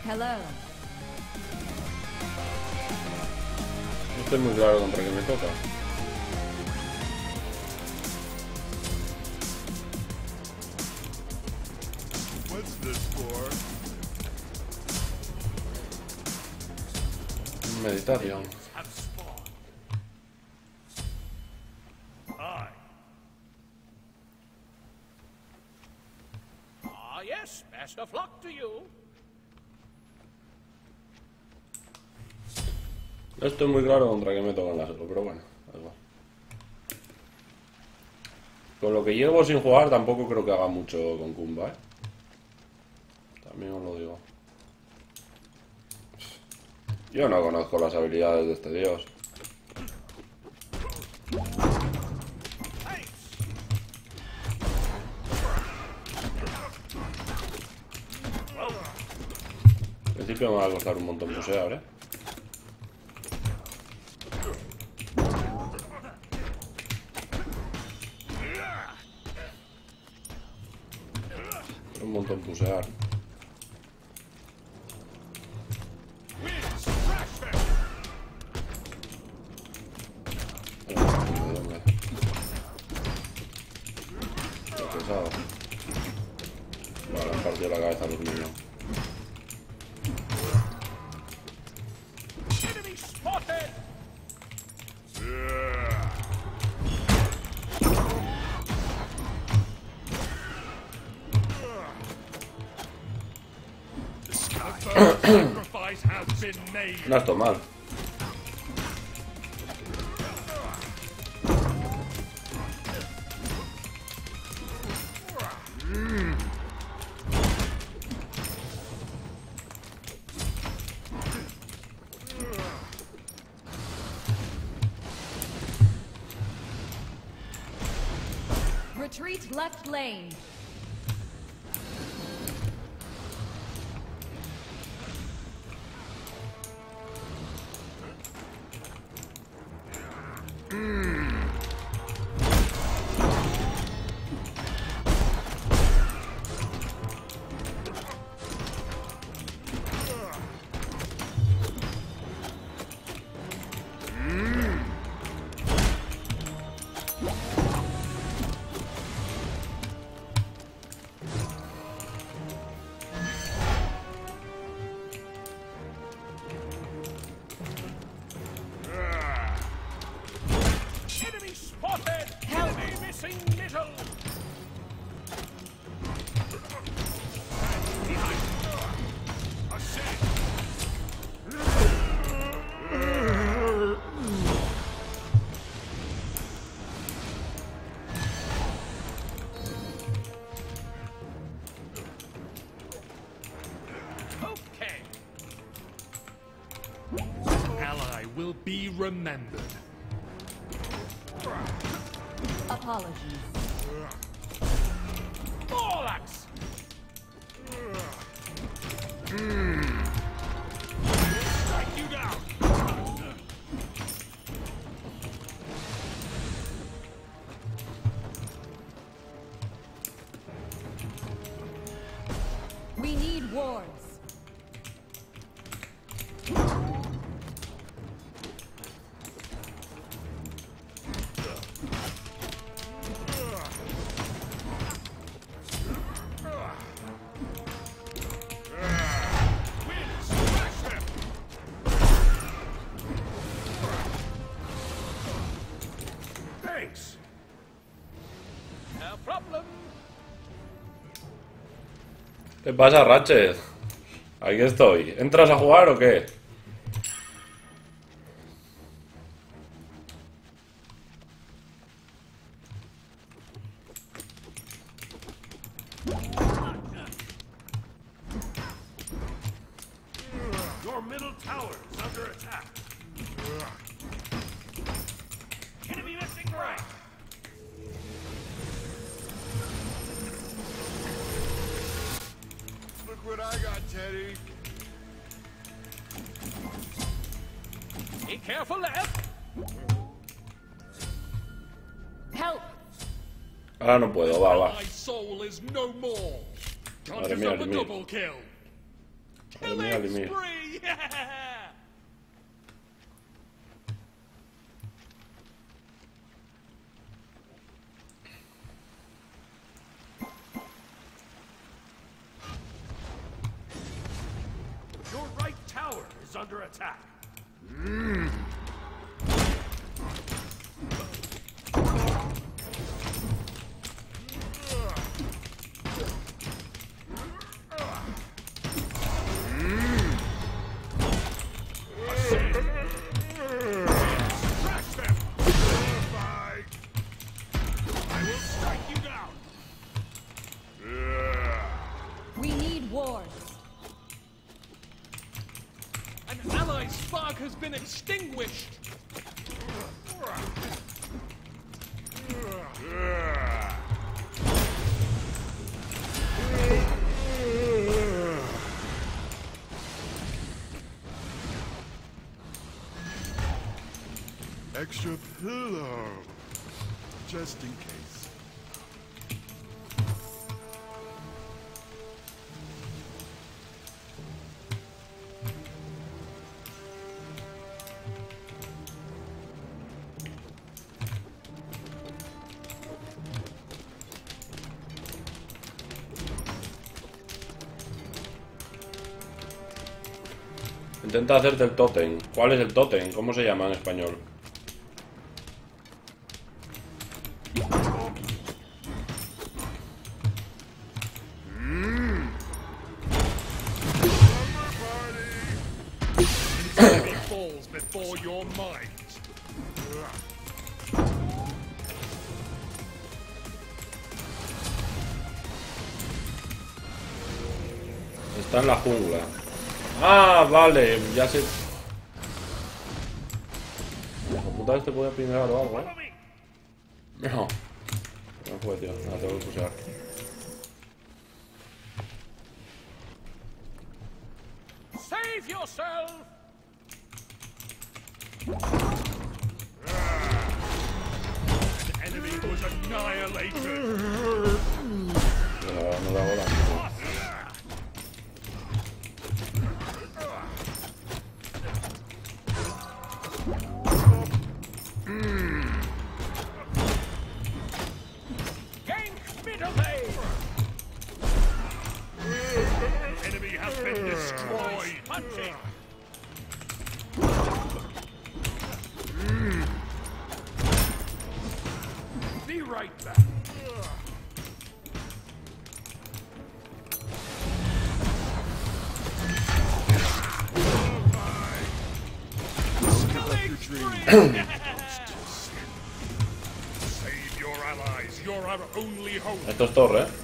Hello. No estoy muy claro contra qué me toca. What's this for? Meditación. Have spawned. Yes, best of luck to you. No estoy muy claro contra qué me tocan las otras, pero bueno, algo. Con lo que llevo sin jugar tampoco creo que haga mucho con Kumba, ¿eh? También os lo digo. Yo no conozco las habilidades de este dios. Al principio me va a costar un montón bucear, ¿eh? Un montón pusear. Qué pesado. Vale, han partido la cabeza a los niños. Enemy spotted. Sacrifice has been made. No está mal. Retreat left lane. Enemy spotted. Enemy missing middle. Okay. Ally will be remembered. Apologies. Borax. Strike you down. We need wards. Thanks. No problem. ¿Qué pasa, Ratchet? Aquí estoy. ¿Entras a jugar o qué? Your middle tower is under attack. Enemy missing right. Look what I got, Teddy. Be careful left. Help! Ahora no puedo, va. My soul is no more. Can't Madre mía, yourself a el mío. double kill. Madre mía, Killing Limir. spree! Yeah! Your right tower is under attack. Crash them! Bye. I will strike you down. We need wars. An allied spark has been extinguished! Extra pillow. Just in case. Intenta hacerte el tótem. ¿Cuál es el tótem? ¿Cómo se llama en español? Enemy falls before your might. Está en la jungla. Ah, vale, ya sé. La puta este puede pingar o algo, Follow me! No. No puede, tío. La tengo que usar. Save yourself! An enemy was annihilated. No la hago la. Gank middle lane! Enemy has been destroyed. Punching! Be right back. Killing spree! Save your allies. You're our only hope. Esto es torre, ¿eh?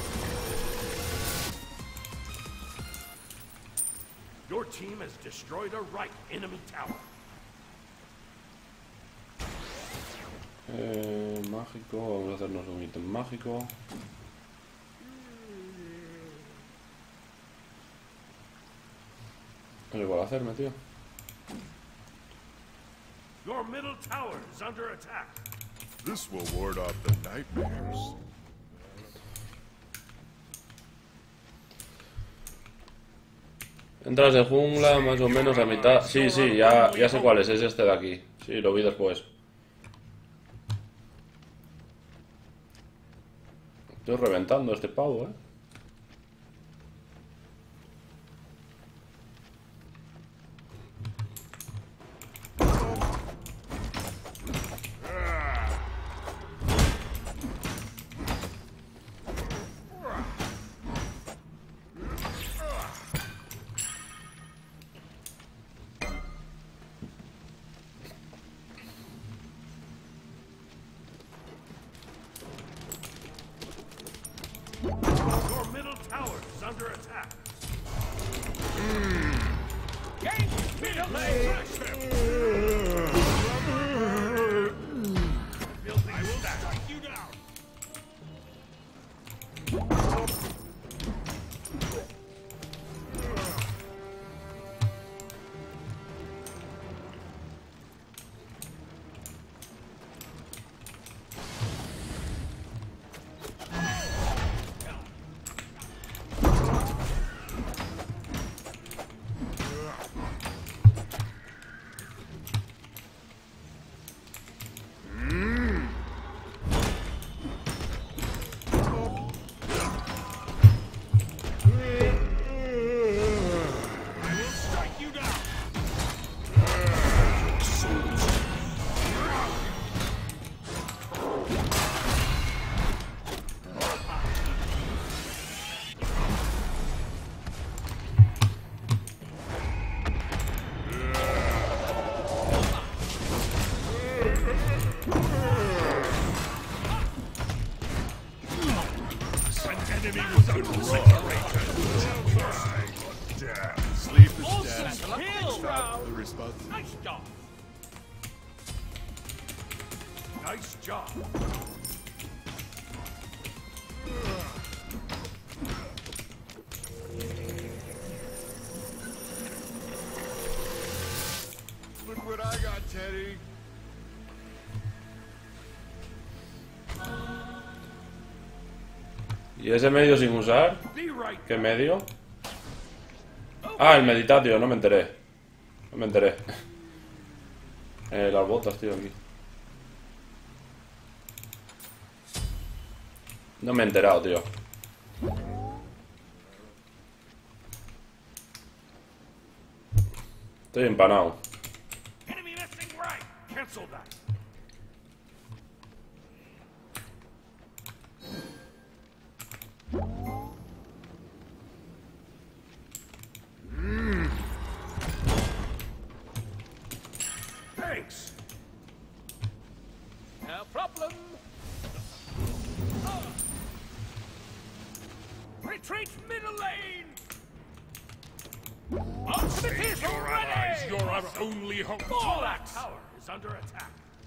Your team has destroyed a right enemy tower. Mágico. Vamos a hacernos un ítem mágico. No sé cuál hacerme, tío. Your middle tower is under attack. This will ward off the nightmares. Entras de jungla más o menos a mitad. Sí, sí, ya sé cuál es este de aquí. Sí, lo vi después. Estoy reventando este pavo, ¿eh? enemy was obliterated. Sleep is dead. Awesome kill! The response. Nice job. Nice job. Look what I got, Teddy. ¿Y ese medio sin usar? Be right. ¿Qué medio? Ah, el meditatio, no me enteré. No me enteré. Las botas, tío, aquí. No me he enterado, tío. Estoy empanado. Enemy missing right. Cancel that. Thanks. No problem. Retreat middle lane. Ultimate is ready. You're our only hope. Borax. Tower is under attack.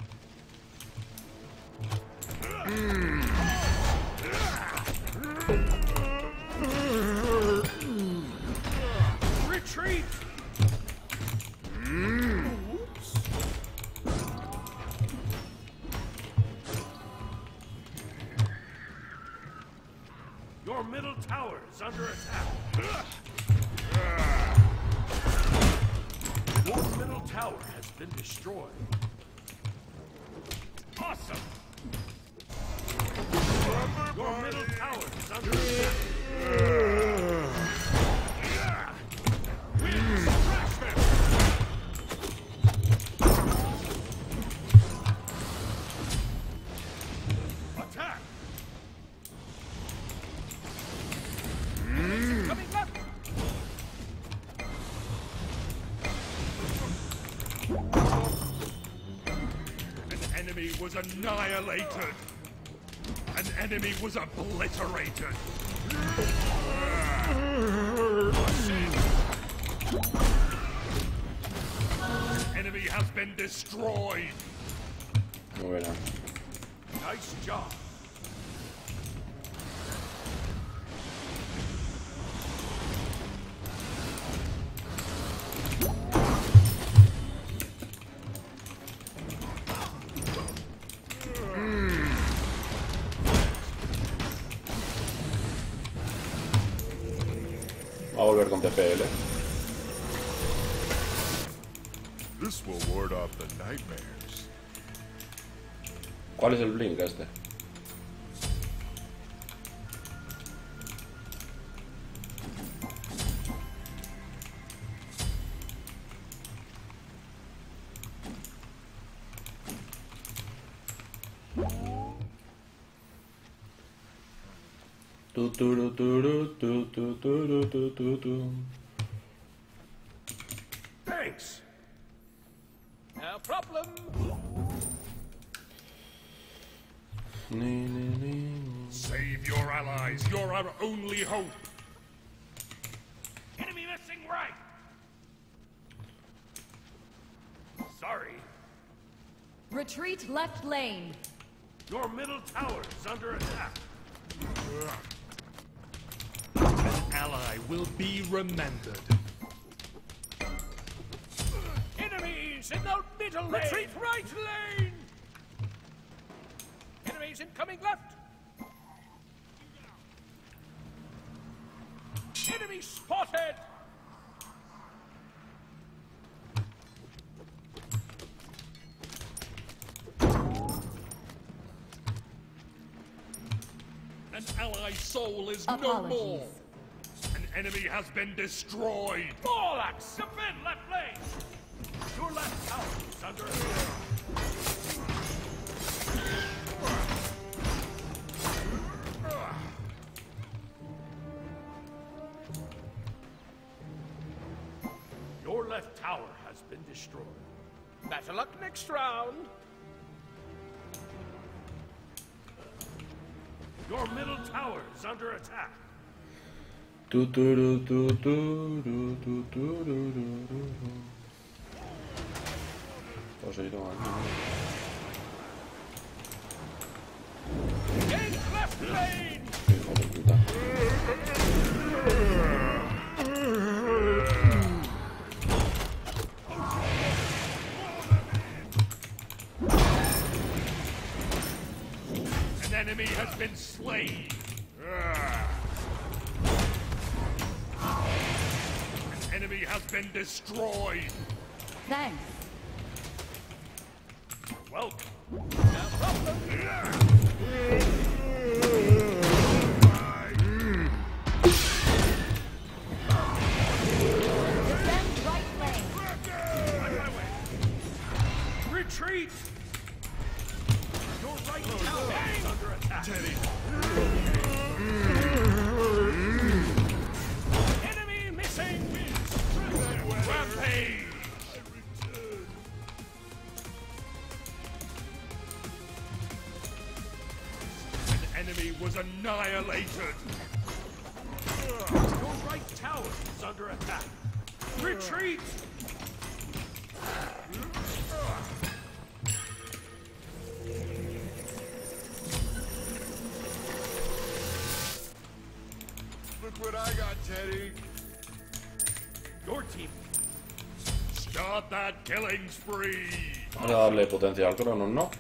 Retreat. Your middle tower is under attack. Your middle tower has been destroyed. Awesome. Your middle tower is under attack. We smash them. Attack. Coming left. An enemy was annihilated. An enemy was obliterated. Enemy has been destroyed. Muy buena. Nice job. Va a volver con TPL. This will ward off the nightmares. ¿Cuál es el blink este? Tu, turu, turu, tu, tu, turu, tu, tu, tu. Thanks. No problem. Ni, ni, ni. Save your allies. You're our only hope. Enemy missing right. Sorry. Retreat left lane. Your middle tower is under attack. An ally will be remembered. Enemies in the middle lane. Retreat right lane. Enemies incoming left. Enemy spotted. An ally soul is no more. Apologies. An enemy has been destroyed. Borax, defend left lane. Your left tower is under attack. Your left tower has been destroyed. Better luck next round. Your middle tower is under attack. Poseidón aquí. Gain left lane. Hijo de puta. An enemy has been slain. An enemy has been destroyed. Thanks. Welcome. Defend right lane. On my way. Retreat. Your right tower is under attack. Enemy missing. Rampage. An enemy was annihilated. Your right tower is under attack. Retreat. Look what I got, Teddy. Your team. Start that killing spree. Vamos a darle potencia al Cronos, ¿no?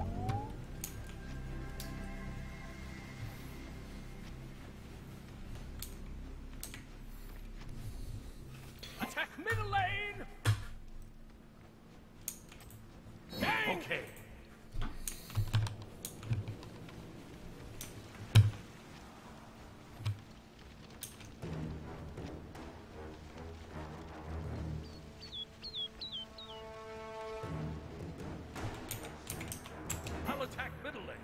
Attack middle lane. Okay. I'll attack middle lane.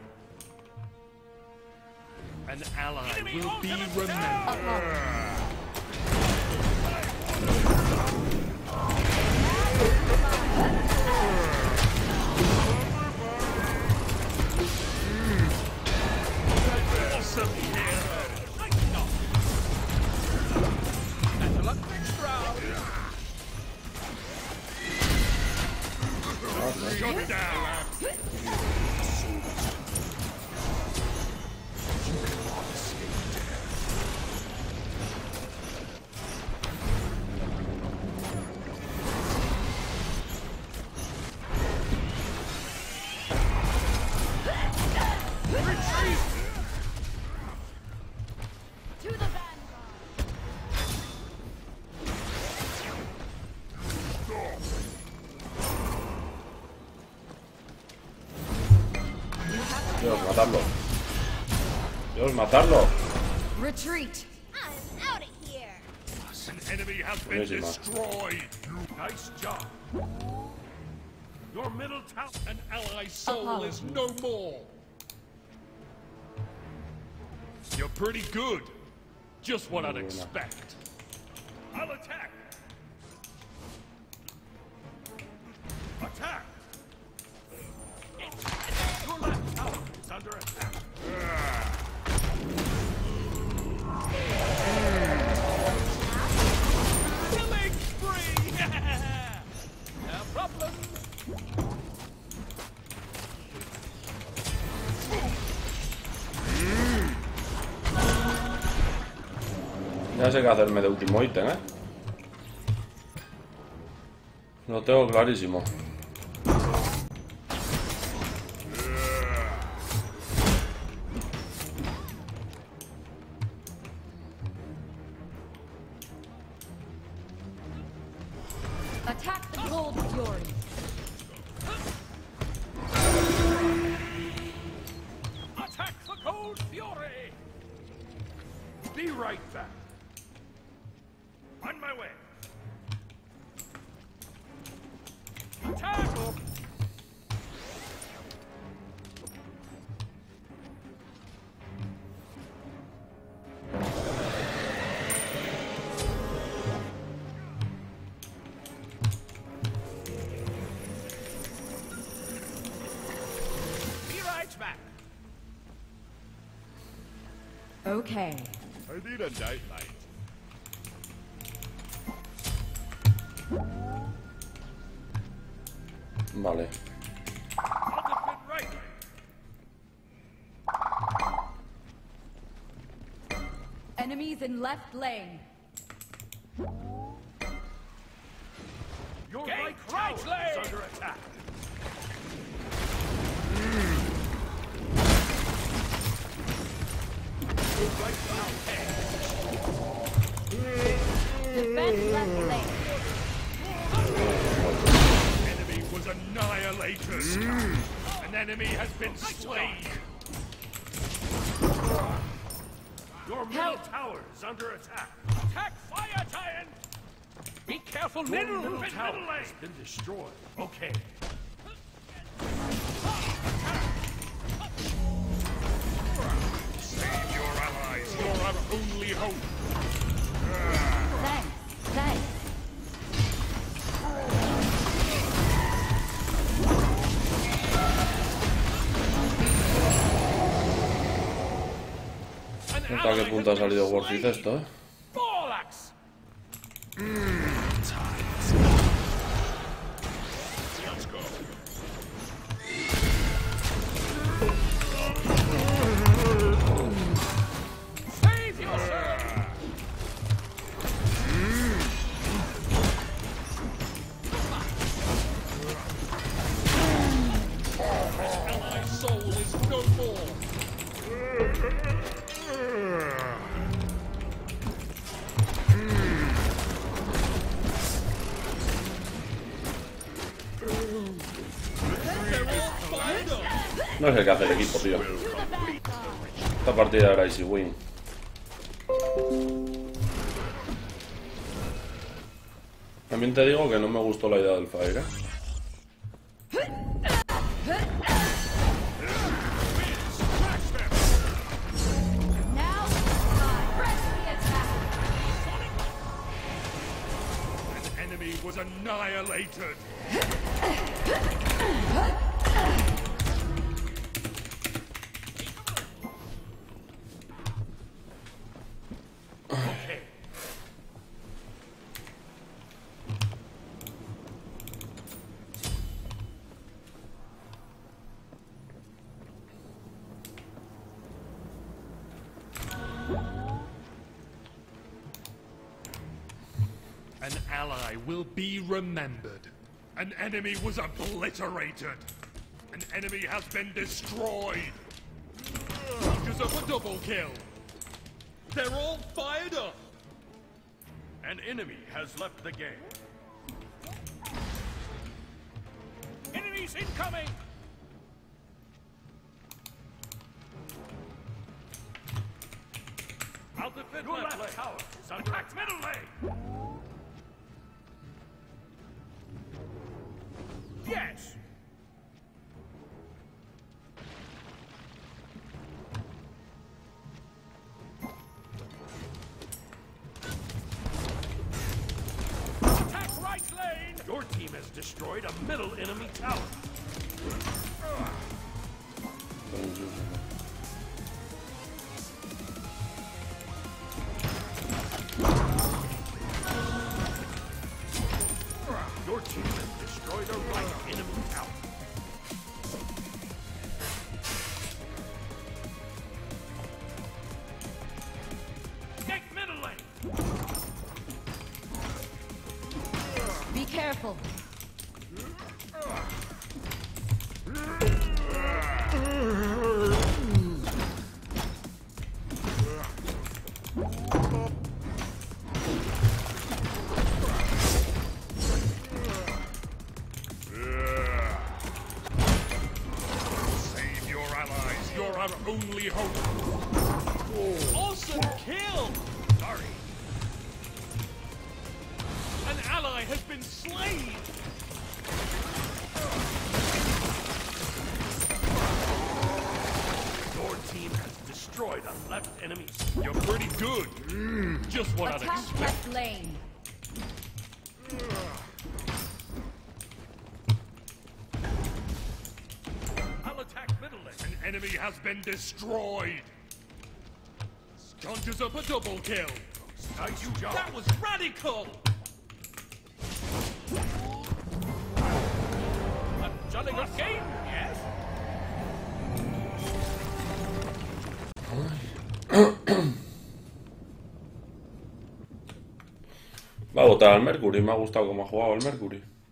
An ally will be remembered. Awesome hero. Nice job. Better luck next round. Shut down. Retreat. To the vanguard. Dios, matarlo. Dios, matarlo. Retreat. I'm out of here. An enemy has been Buenísima. destroyed. Nice job. Your middle tower. An ally soul is no more. You're pretty good. Just what I'd expect. I'll attack. Attack. Your left tower is under attack. Killing spree! No problem. Ya sé qué hacerme de último ítem, ¿eh? Lo tengo clarísimo. Attack the gold fury. Attack the Cold Fury! Be right back. On my way. Attack! Be right back. okay. I need a nightlight. Vale. I'll defend right. Enemies in left lane. Your right tower is under attack. Right tower. Defend left lane. Enemy was annihilated. An enemy has been slain. Your middle tower is under attack. Attack fire giant! Be careful, middle tower has been destroyed. Okay. Save your allies. You're our only hope. Thanks. Thanks. No sé a qué punto ha salido Warfit esto, ¿eh? Borax! Let's go. Save yourself! Allied soul is no more. No sé qué hace el equipo, tío. Esta partida era easy win. También te digo que no me gustó la idea del Fire, ¿eh? Now, press the attack. An enemy was annihilated. Okay. An ally will be remembered. An enemy was obliterated. An enemy has been destroyed. You deserve a double kill. They're all fired up. An enemy has left the game. Enemies incoming! I'll defend your left tower is under attack. Middle lane! Yes! Attack right lane! Your team has destroyed a middle enemy tower. Your team has destroyed a right enemy tower. Take middle lane! Be careful. Save your allies. You're our only hope. Awesome kill! Sorry. An ally has been slain! Your team has destroyed a left enemy. You're pretty good. Just what I'd Attack expect. left lane. I'll attack middle lane. An enemy has been destroyed. Conjures up a double kill. Nice job. That was radical. A jolly good game, yes? Va a votar al Mercury, me ha gustado cómo ha jugado el Mercury.